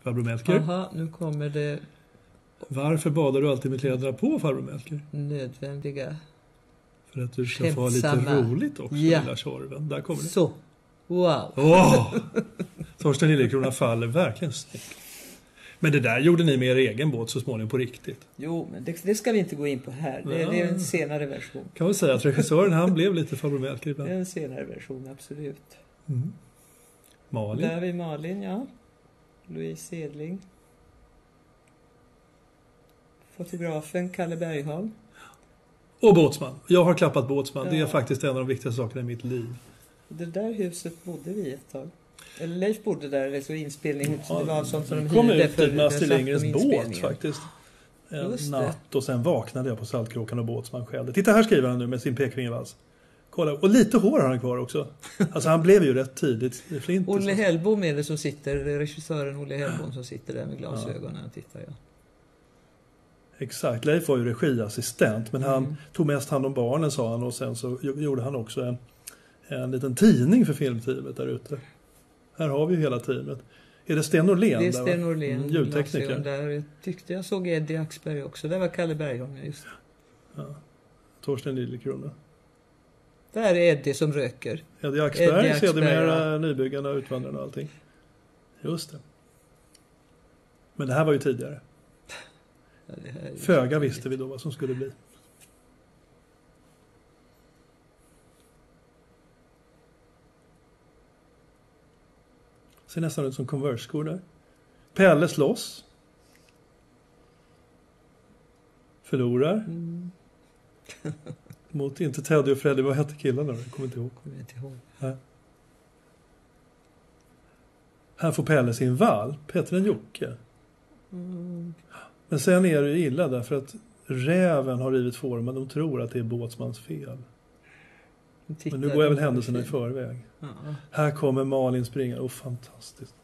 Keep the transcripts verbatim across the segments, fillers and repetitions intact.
Farbror Melker. Jaha, nu kommer det Varför badar du alltid med kläderna på, farbror Melker? nödvändiga. För att du ska få lite Skämtsamma. roligt också, Ja. lilla Tjorven. Där kommer det. Så, wow. Åh! Torsten Liljekrona faller verkligen snyggt. Men det där gjorde ni med er egen båt så småningom på riktigt. Jo, men det, det ska vi inte gå in på här. Det, Ja. det är en senare version. Kan man säga att regissören, han blev lite farbror Melker Det ibland. är en senare version, absolut. Mm. Malin. Där har vi Malin, ja. Louise Edling. Fotografen Kalle Bergholm. Och båtsman. Jag har klappat båtsman. Det är Ja. faktiskt en av de viktigaste sakerna i mitt liv. Det där huset bodde vi ett tag. Eller Leif bodde där, det så inspelning. Ja, det var sånt som de det kom hyrde ut för dit med Astrid för Lindgrens båt inspelningen. faktiskt. En Just det. natt och sen vaknade jag på Saltkråkan och båtsman skällde. Titta, här skriver han nu med sin pekfingervals. Kolla, och lite hår har han kvar också. Alltså han blev ju rätt tidigt i flint. Olle Hellbom är det som sitter, regissören Olle Hellbom som sitter där med glasögonen och tittar. Ja. Exakt, Leif var ju regiassistent, men han Mm. tog mest hand om barnen, sa han, och sen så gjorde han också en, en liten tidning för filmteamet där ute. Här har vi ju hela teamet. Är det Sten Norlén? Det är där, va? Sten Norlén, Mm, ljudtekniker. glasögon där. Jag tyckte jag såg Eddie Axberg också. Där var Kalle Bergholm just. Ja. Torsten Liljekrona. Där är Eddie som röker. Eddie Axberg, Eddie Axberg, sedermera ja. nybyggarna, utvandrarna och allting. Just det. Men det här var ju tidigare. Ja, det här är ju- Föga visste vi då vad som skulle bli. Ser nästan ut som Converse-skor där. Pelle slåss. Förlorar. Mm, Mot inte Teddy och Freddy. Vad hette killarna då? Jag kommer inte ihåg. kommer jag inte ihåg. Här. Här får Pelle sin valp. Peter en Jocke. Mm. Men sen är det ju illa därför att räven har rivit formen. De tror att det är båtsmans fel. Men nu går jag väl händelserna i förväg. Ja. Här kommer Malin springa. Åh, fantastiskt.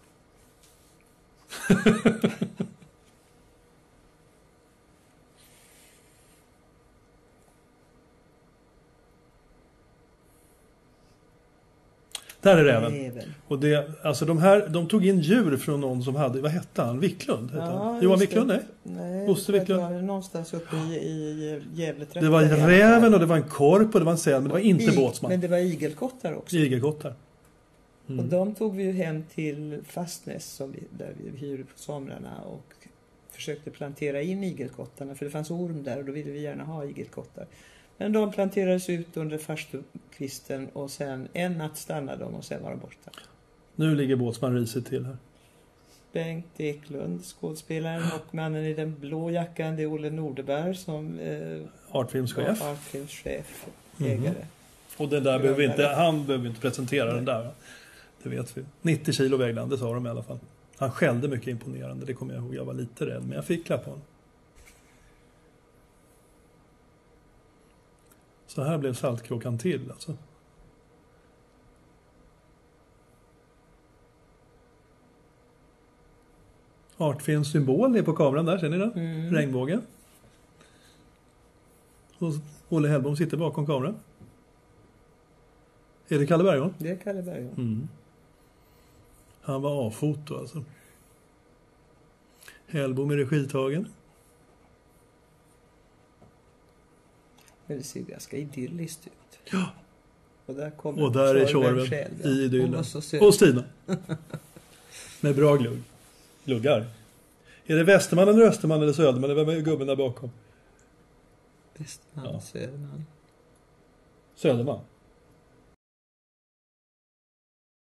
Där är räven. Räven. Och det, alltså de här, de tog in djur från någon som hade, vad hette han? Wiklund? Hette Ja, han? Johan just Wiklund, det. nej? Nej, Bosse jag tror Wiklund. att det var någonstans uppe i, i Gävletrakten. Det var räven och det var en korp och det var en säl, men det var inte I- båtsman. Men det var igelkottar också. Igelkottar. Och Mm. de tog vi ju hem till Fastnäs som vi, där vi hyrde på somrarna och försökte plantera in igelkottarna för det fanns orm där och då ville vi gärna ha igelkottar. Men de planterades ut under farstukvisten och sen en natt stannade de och sen var de borta. Nu ligger båtsman risigt till här. Bengt Eklund, skådespelaren och mannen i den blå jackan, det är Olle Nordeberg som eh, Artfilmschef. var artfilmschef, Mhm. ägare. Och den där behöver vi inte, han behöver inte presentera den där. Det vet vi. nittio kilo vägde han, det sa de i alla fall. Han skällde mycket imponerande, det kommer jag ihåg. Jag var lite rädd, men jag fick klappa honom. Så här blev Saltkråkan till, alltså. Artfilms symbol är på kameran där, ser ni den? Mm. Regnbåge. Och Olle Hellbom sitter bakom kameran. Är det Kalle Bergholm? Det är Kalle Bergholm. Mm. Han var A-foto alltså. Hellbom är regitagen. Men det ser ganska idylliskt ut. Ja. Och där kommer Och där är Tjorven själv, ja. i Hon idyllen. var så söt. Och Stina. Med bra glugg. Gluggar. Är det Västerman eller Österman eller Söderman? Eller vem är gubben där bakom? Västman, Ja. Söderman. Söderman.